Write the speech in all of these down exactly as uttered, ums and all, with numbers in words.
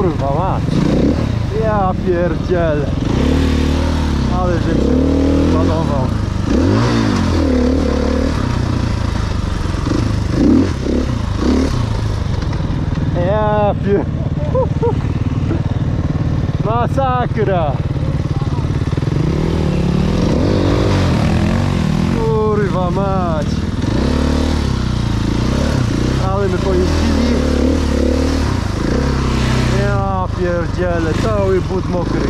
kurwa mać. Ja pierdzielę. Ale żebym się panował. Ja pier... Masakra. Kurwa mać. Ale my pojeździli. Ja pierdzielę, cały but mokry.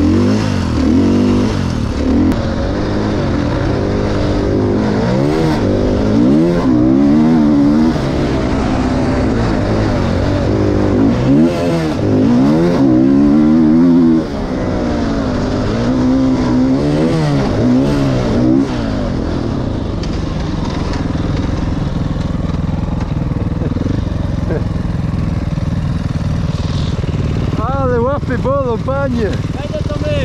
Ale łapy bolą, panie! Będę to my!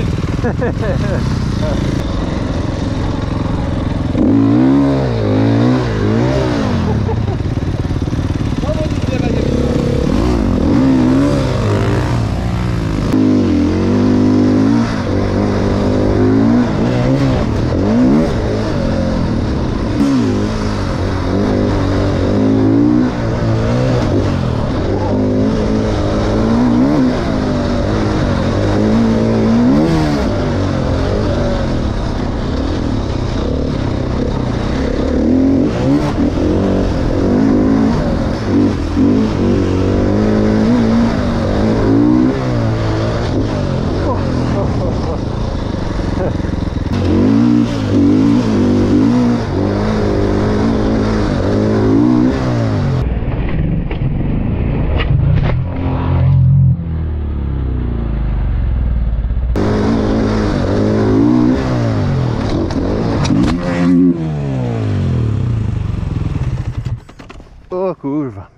O kurwa.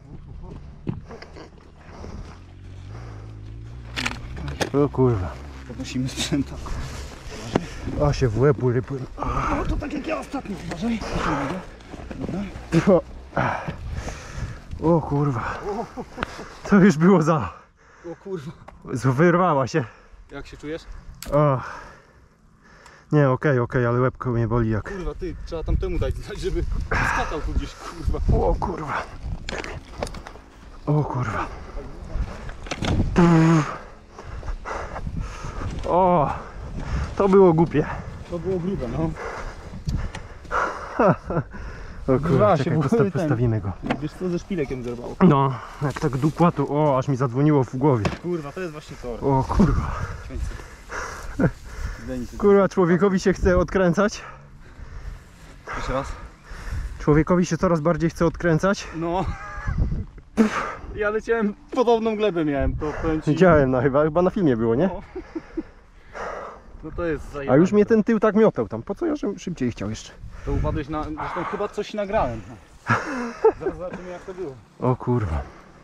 O kurwa. Podnosimy sprzęta. O się w łeb urypły. O, to tak jak ja ostatnio, uważaj. O, o kurwa. To już było za... O kurwa. Wyrwała się. Jak się czujesz? O. Nie, okej, okay, okej, okay, ale łebko mnie boli jak... Kurwa, ty, trzeba tamtemu dać znać, żeby skakał tu gdzieś, kurwa. O kurwa. O kurwa. O. To było głupie. To było grube, no. O kurwa, czekaj, postaw, postawimy go. Wiesz co, ze szpilekiem zerwało. No, jak tak dupła to, o, aż mi zadzwoniło w głowie. Kurwa, to jest właśnie tor. O kurwa. Kurwa, człowiekowi się chce odkręcać. Jeszcze raz. Człowiekowi się coraz bardziej chce odkręcać. No. Ja leciałem, podobną glebę miałem, to powiem ci. Widziałem, no chyba, chyba na filmie było, nie? No, no to jest zajebane. A już mnie ten tył tak miotał tam, po co ja żebym szybciej chciał jeszcze? To upadłeś na, zresztą chyba coś nagrałem. Zaraz zobaczymy jak to było. O kurwa.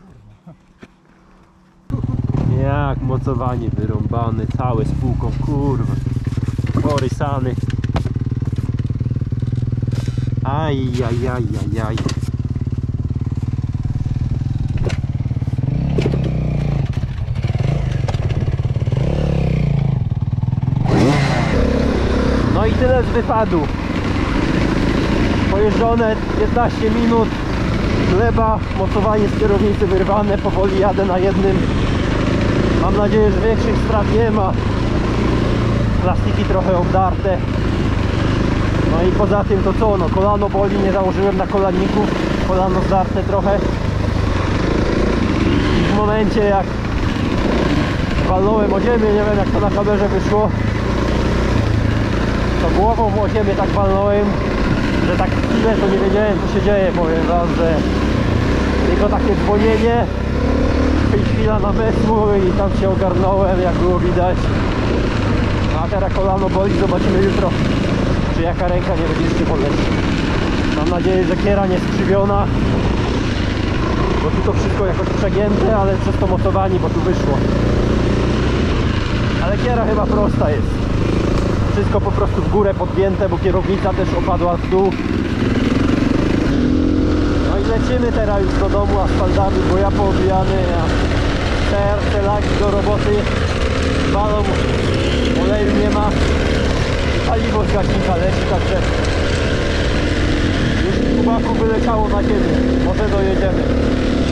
Jak mocowanie wyrąbane, całe spółką, kurwa. Porysany. Ajajajajaj. No i tyle z wypadu. Pojeżdżone piętnaście minut. Gleba, mocowanie z kierownicy wyrwane, powoli jadę na jednym. Mam nadzieję, że większych strat nie ma. Plastiki trochę obdarte. No i poza tym to co, no kolano boli, nie założyłem na kolanników. Kolano zdarte trochę. I w momencie jak walnąłem o ziemię, nie wiem jak to na kamerze wyszło, to głową o ziemię tak walnąłem, że tak chwilę to nie wiedziałem co się dzieje, powiem wam, że tylko takie dzwonienie i chwila namysłu i tam się ogarnąłem, jak było widać. A teraz kolano boli, zobaczymy jutro, czy jaka ręka nie będzie jeszcze boleć. Mam nadzieję, że kiera nie skrzywiona, bo tu to wszystko jakoś przegięte, ale przez to mocowanie, bo tu wyszło. Ale kiera chyba prosta jest. Wszystko po prostu w górę podgięte, bo kierownica też opadła w dół. No i lecimy teraz już do domu asfaltami, bo ja poobijany, a T R C lagi do roboty, balą, oleju nie ma, paliwo z gaśnika leci, także już z kubaku wyleciało na ziemię, może dojedziemy.